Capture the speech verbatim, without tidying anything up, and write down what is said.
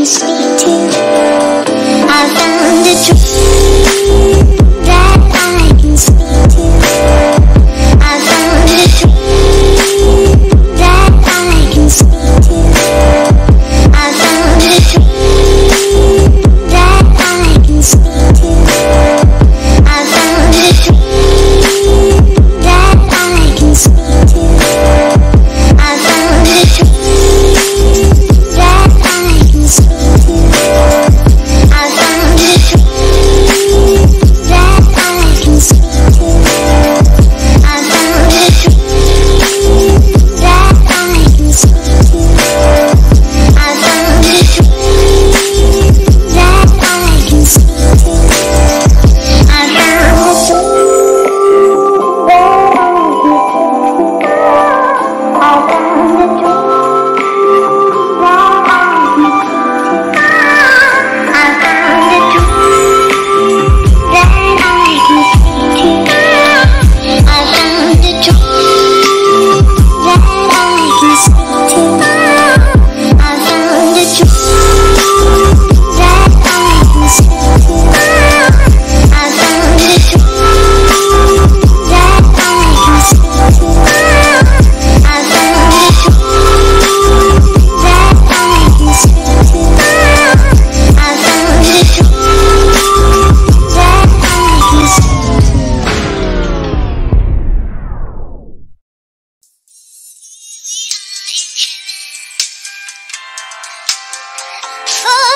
speak to. I found a dream that I can speak to. I found a dream that I can speak to. I found a dream that I can speak to. I found a dream that I can speak to. I found a dream that I can speak to. I found a dream that I can speak to. I found a dream that I can speak to. I found a dream that I can speak to. I found a dream that I found a dream. Oh